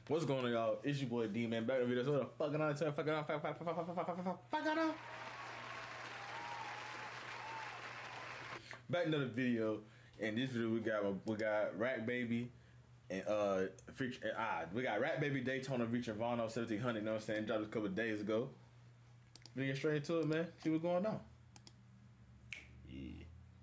What's going on, y'all? It's your boy D, man. Back to the video. So what the fucking on, fucking on. Back to the video. In this video, we got Rat Baby and we got Rat Baby Daytona featuring Vaughn 1700. You know what I'm saying? Dropped a couple of days ago. We get straight into it, man. See what's going on. Yeah.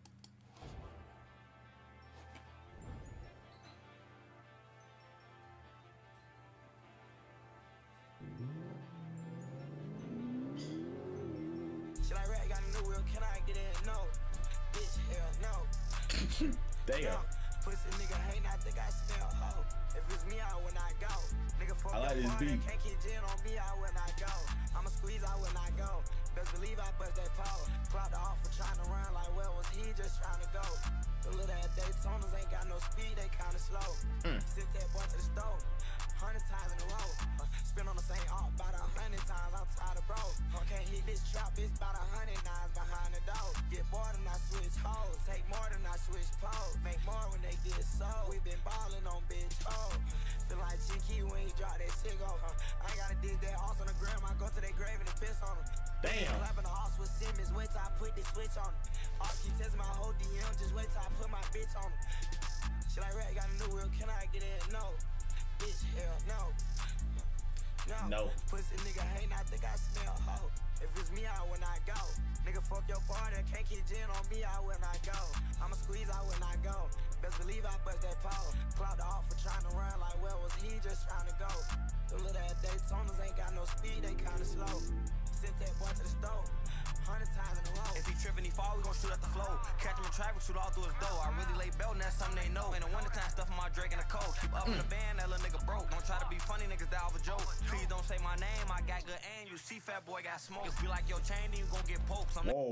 Shit like Rat got a new wheel, can I get in? No. Bitch, hell no. Damn. Pussy nigga hate, I think I smell hoe. If it's me, I will not go. Nigga fuck I like this beat. Can't get gin on me, I will not go. I'ma squeeze, I will not go. Best believe I bust that pole. Clocked the offer trying to run like where was he just trying to go. The little ass Daytonas ain't got no speed, they kinda slow. Sent that boy to the stove 100 times in a row. Spin on the same art about 100 times, I'm tired of bro. Can't hit this trap, it's about 100 nines behind the door. Get more than I switch hoes, take more than I switch poles. Make more when they get sold. We been ballin' on bitch hoes. Feel like Cheeky when he drop that shit off. I ain't gotta dig that horse on the gram, I go to their grave and piss on them. Damn. Clapping the horse with Simmons, wait till I put this switch on him. All keep testing my whole DM, just wait till I put my bitch on him. Shit like Rat got a new wheel, can I get in? No. Bitch, hell no. No. Pussy nigga hate, I think I smell hoe. If it's me, I will not go. Nigga fuck your party, can't get gin on me, I will not go. I'ma squeeze, I will not go. Best believe I bust that pole. Clocked the offer trying to run like where was he just trying to go. The little ass Daytonas ain't got no speed, they kinda slow. Sent that boy to the stove 100 times in a row. If he trip and he fall, we gon' shoot at the flow. Catch him in traffic, shoot all through his door. I really lay belt, and that's something they know. In the wintertime, stuff in my Drake and the cold. Keep up in the van, that little nigga broke. Don't try to be funny, niggas, that off a joke. Please don't say my name, I got good aim. You see fat boy got smoke. If you like your chain, then you gon' get poked.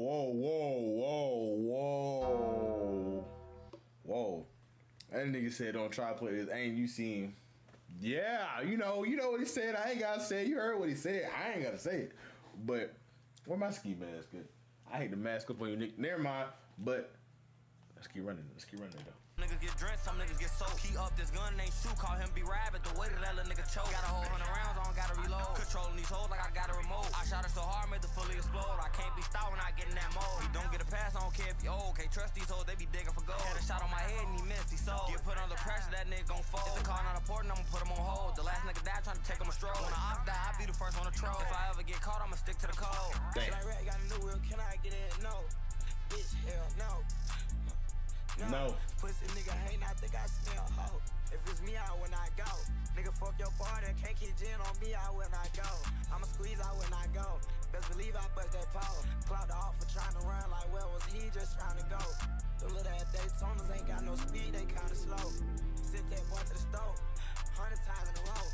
Whoa. That nigga said don't try to play this aim. You seen? Yeah, you know what he said. I ain't gotta say it. You heard what he said. I ain't gotta say it. But where my ski mask at? I hate to mask up on you, Nick. Never mind. But let's keep running. Though. Niggas get drenched, some niggas get soaked. He up this gun, ain't shoot, call him be rabbit. The way that little nigga choke. Got a whole 100 rounds, I don't gotta reload. Controlling these hoes like I got a remote. I shot her so hard, made the fully explode. I can't be stopped when I get in that mode. He don't get a pass, I don't care if he old. Can't trust these hoes, they be digging for gold. Had a shot on my head and he missed, he sold. Get put under pressure, that nigga gon' fold. If the car not important, I'ma put him on hold. The last nigga died trying to take him a stroll. When the ops die, I be the first one to troll. If I ever get caught, I'ma stick to the code. Shit like Rat got a new wheel, can I get in? No. Bitch, hell no. No. Pussy nigga hate, I think I smell hoe. If it's me, I will not go. Nigga fuck your party, can't get gin on me, I will not go. I'ma squeeze, I will not go. Best believe I bust that pole. Clocked the offer trying to run like where was he just trying to go. The little ass Daytonas ain't got no speed, they kinda slow. Sent that boy to the stove 100 times in a row.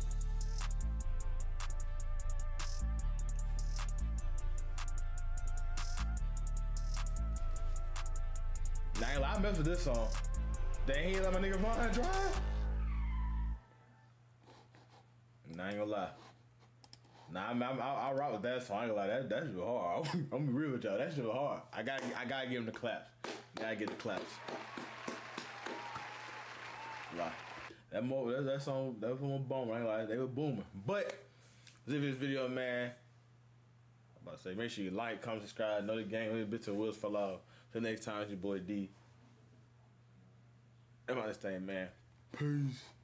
I mess with this song. They ain't let my nigga Vaughn drive. Nah, I ain't gonna lie. Nah, I'll rock with that song. I ain't gonna lie. That's real hard. I'm gonna be real with y'all. That's real hard. I gotta give him the claps. Gotta get the claps. Lie. That song, that was one bomb. I ain't gonna lie. They were booming. But leave this video, man. I'm about to say, make sure you like, comment, subscribe. Know the game. Little bits of wheels fell off. Till next time, it's your boy D. I'm on this thing, man. Peace.